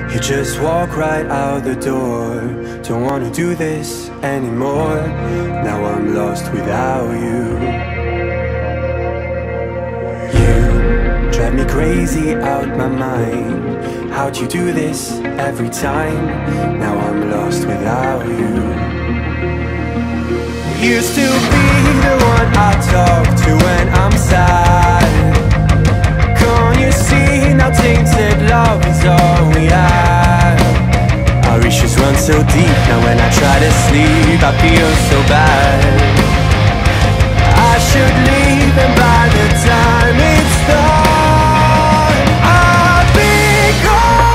You just walk right out the door. Don't wanna do this anymore. Now I'm lost without you. You drive me crazy out my mind. How'd you do this every time? Now I'm lost without you. Used to be the one I talk to when I'm sad. Can't you see now tainted love is all we have? Our issues run so deep, now when I try to sleep I feel so bad. I should leave and by the time it's done I'll be gone.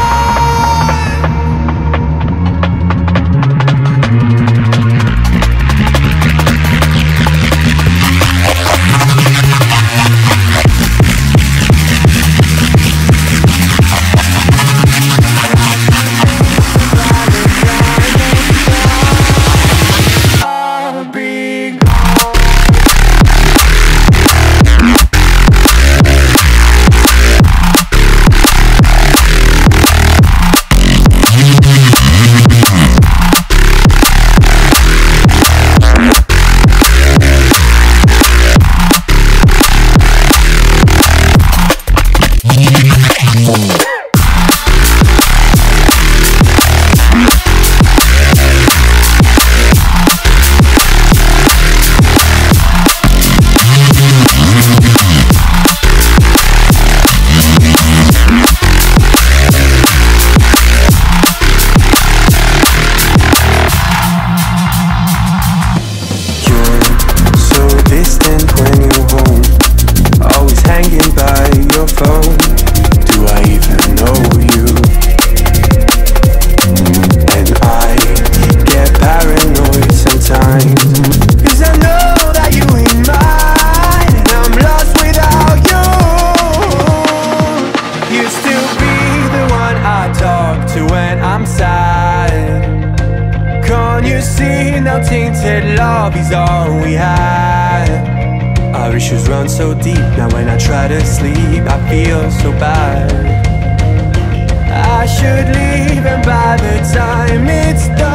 Tainted love is all we had. Our issues run so deep, now when I try to sleep I feel so bad. I should leave and by the time it's done